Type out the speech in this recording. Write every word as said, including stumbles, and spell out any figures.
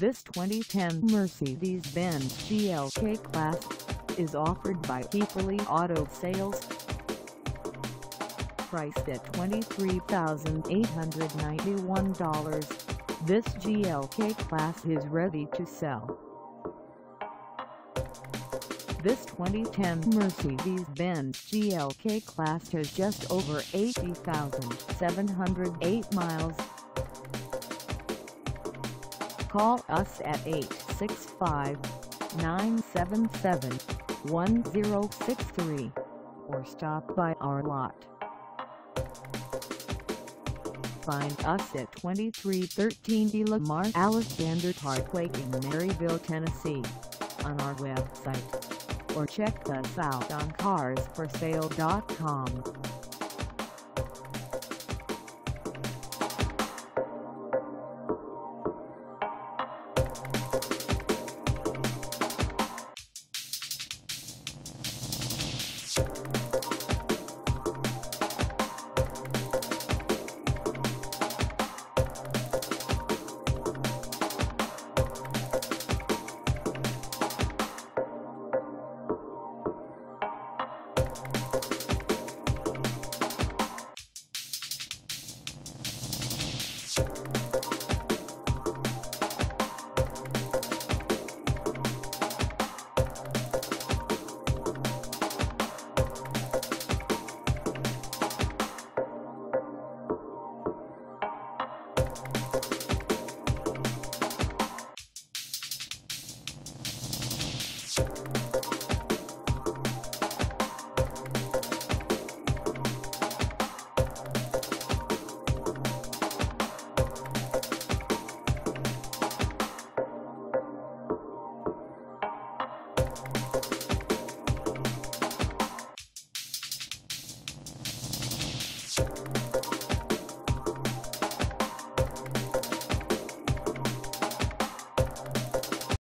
This twenty ten Mercedes-Benz G L K Class is offered by Hepperly Auto Sales. Priced at twenty-three thousand eight hundred ninety-one dollars, this G L K Class is ready to sell. This twenty ten Mercedes-Benz G L K Class has just over eighty thousand seven hundred eight miles. Call us at eight six five, nine seven seven, one zero six three or stop by our lot. Find us at twenty-three thirteen Lamar Alexander Parkway in Maryville, Tennessee, on our website, or check us out on cars for sale dot com. You